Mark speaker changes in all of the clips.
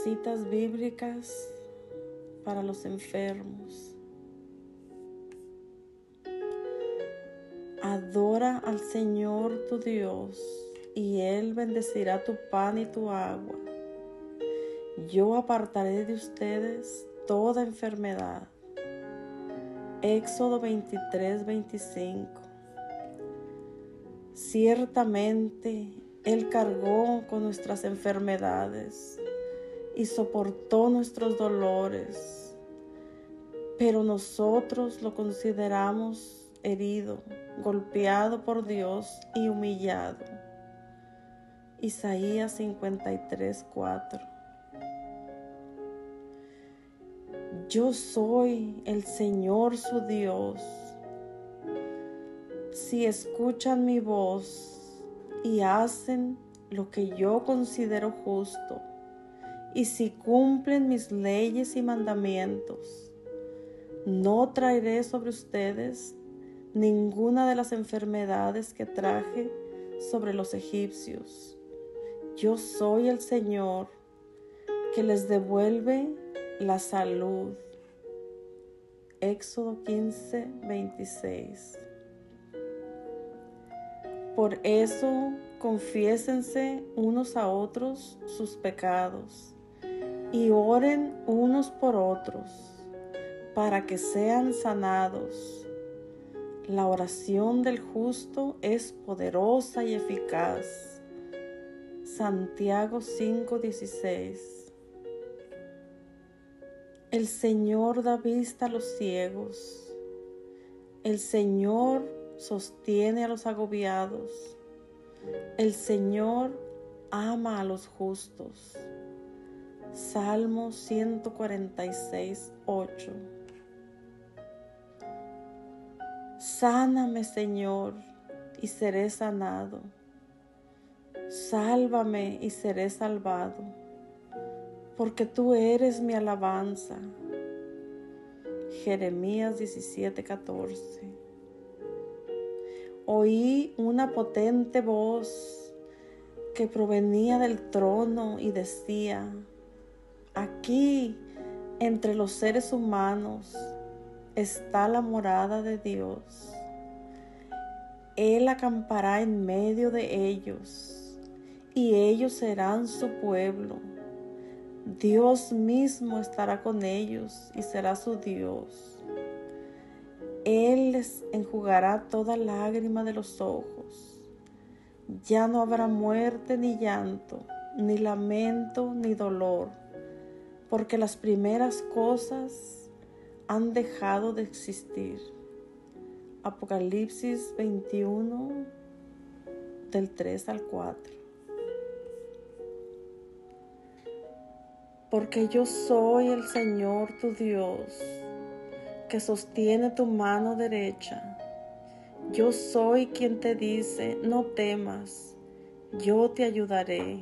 Speaker 1: Citas bíblicas para los enfermos. Adora al Señor tu Dios, y Él bendecirá tu pan y tu agua. Yo apartaré de ustedes toda enfermedad. Éxodo 23:25. Ciertamente Él cargó con nuestras enfermedades y soportó nuestros dolores, pero nosotros lo consideramos herido, golpeado por Dios y humillado. Isaías 53:4. Yo soy el Señor su Dios. Si escuchan mi voz y hacen lo que yo considero justo, y si cumplen mis leyes y mandamientos, no traeré sobre ustedes ninguna de las enfermedades que traje sobre los egipcios. Yo soy el Señor que les devuelve la salud. Éxodo 15:26. Por eso confiésense unos a otros sus pecados y oren unos por otros para que sean sanados. La oración del justo es poderosa y eficaz. Santiago 5:16. El Señor da vista a los ciegos. El Señor sostiene a los agobiados. El Señor ama a los justos. Salmo 146:8. Sáname, Señor, y seré sanado. Sálvame y seré salvado, porque tú eres mi alabanza. Jeremías 17:14. Oí una potente voz que provenía del trono y decía: aquí, entre los seres humanos, está la morada de Dios. Él acampará en medio de ellos, y ellos serán su pueblo. Dios mismo estará con ellos y será su Dios. Él les enjugará toda lágrima de los ojos. Ya no habrá muerte ni llanto, ni lamento ni dolor, porque las primeras cosas han dejado de existir. Apocalipsis 21, del 3 al 4. Porque yo soy el Señor tu Dios, que sostiene tu mano derecha. Yo soy quien te dice: no temas, yo te ayudaré.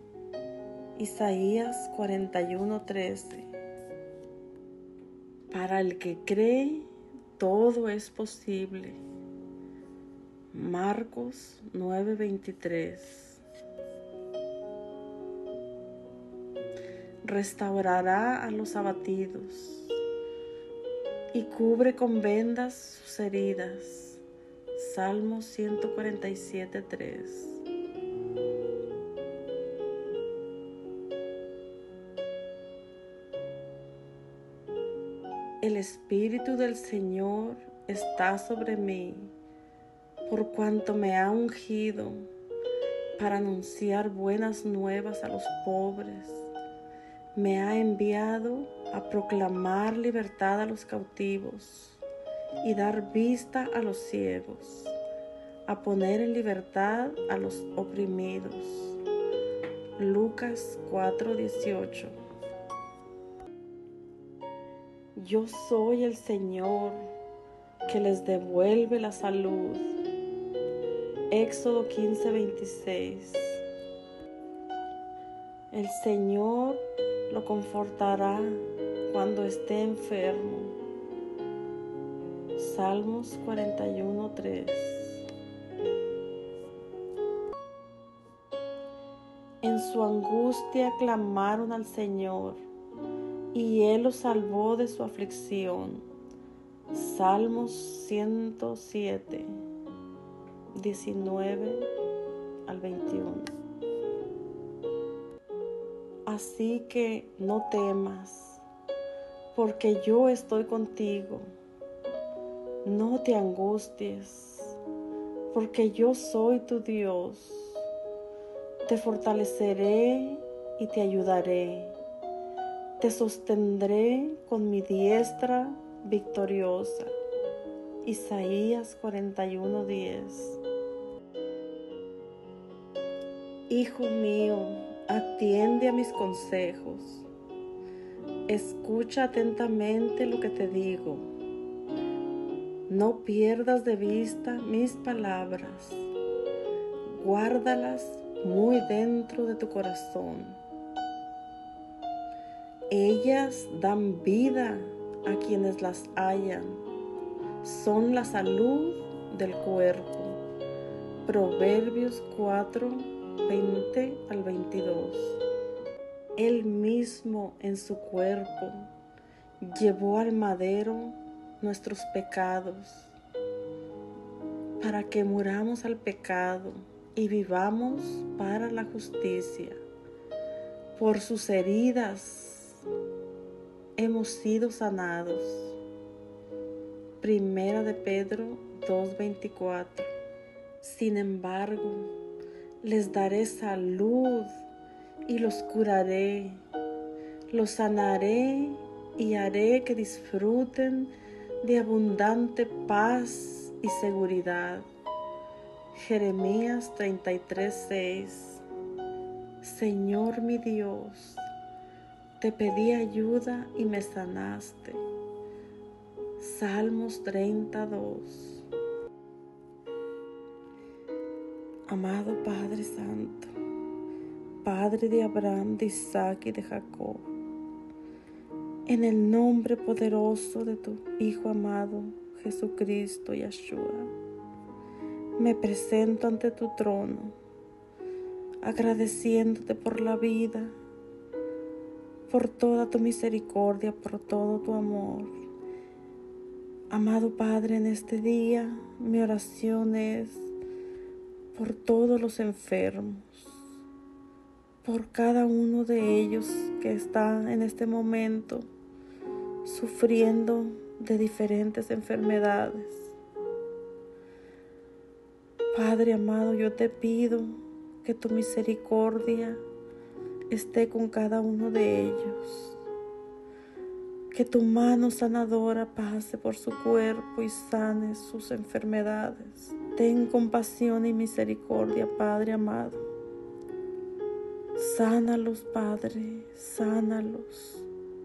Speaker 1: Isaías 41:13. Para el que cree, todo es posible. Marcos 9:23. Restaurará a los abatidos y cubre con vendas sus heridas. Salmo 147:3. El Espíritu del Señor está sobre mí, por cuanto me ha ungido para anunciar buenas nuevas a los pobres. Me ha enviado a proclamar libertad a los cautivos y dar vista a los ciegos, a poner en libertad a los oprimidos. Lucas 4:18. Yo soy el Señor que les devuelve la salud. Éxodo 15:26. El Señor lo confortará cuando esté enfermo. Salmos 41:3. En su angustia clamaron al Señor, y Él los salvó de su aflicción. Salmos 107, 19 al 21. Así que no temas, porque yo estoy contigo. No te angusties, porque yo soy tu Dios. Te fortaleceré y te ayudaré. Te sostendré con mi diestra victoriosa. Isaías 41:10. Hijo mío, atiende a mis consejos. Escucha atentamente lo que te digo. No pierdas de vista mis palabras. Guárdalas muy dentro de tu corazón. Ellas dan vida a quienes las hallan. Son la salud del cuerpo. Proverbios 4, 20 al 22. Él mismo en su cuerpo llevó al madero nuestros pecados, para que muramos al pecado y vivamos para la justicia. Por sus heridas hemos sido sanados. Primera de Pedro 2:24. Sin embargo, les daré salud y los curaré, los sanaré y haré que disfruten de abundante paz y seguridad. Jeremías 33:6. Señor mi Dios, te pedí ayuda y me sanaste. Salmos 32. Amado Padre Santo, Padre de Abraham, de Isaac y de Jacob, en el nombre poderoso de tu Hijo amado, Jesucristo Yeshua, me presento ante tu trono, agradeciéndote por la vida, por toda tu misericordia, por todo tu amor. Amado Padre, en este día mi oración es por todos los enfermos, por cada uno de ellos que está en este momento sufriendo de diferentes enfermedades. Padre amado, yo te pido que tu misericordia esté con cada uno de ellos, que tu mano sanadora pase por su cuerpo y sane sus enfermedades. Ten compasión y misericordia, Padre amado. Sánalos, Padre, sánalos.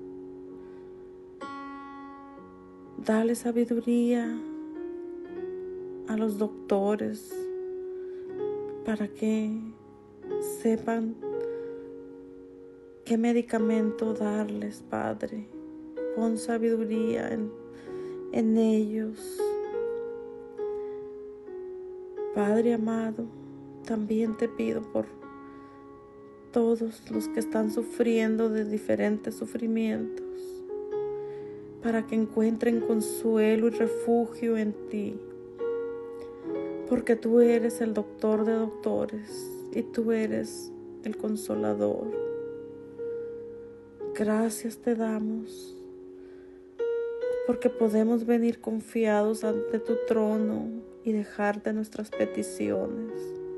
Speaker 1: Dale sabiduría a los doctores para que sepan qué medicamento darles, Padre. Pon sabiduría en ellos. Padre amado, también te pido por todos los que están sufriendo de diferentes sufrimientos, para que encuentren consuelo y refugio en ti, porque tú eres el doctor de doctores y tú eres el consolador. Gracias te damos, porque podemos venir confiados ante tu trono y dejarte nuestras peticiones.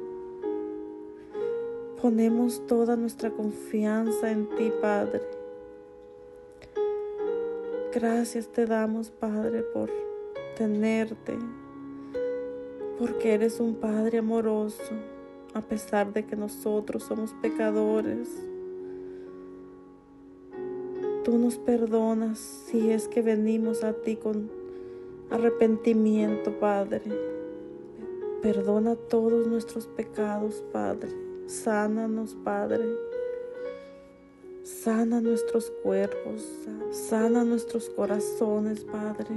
Speaker 1: Ponemos toda nuestra confianza en ti, Padre. Gracias te damos, Padre, por tenerte, porque eres un Padre amoroso, a pesar de que nosotros somos pecadores. Tú nos perdonas si es que venimos a ti con arrepentimiento, Padre. Perdona todos nuestros pecados, Padre. Sánanos, Padre. Sana nuestros cuerpos, sana nuestros corazones, Padre.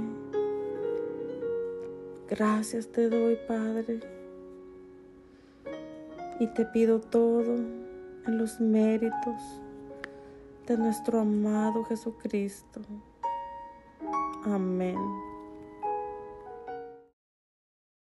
Speaker 1: Gracias te doy, Padre. Y te pido todo en los méritos de nuestro amado Jesucristo. Amén.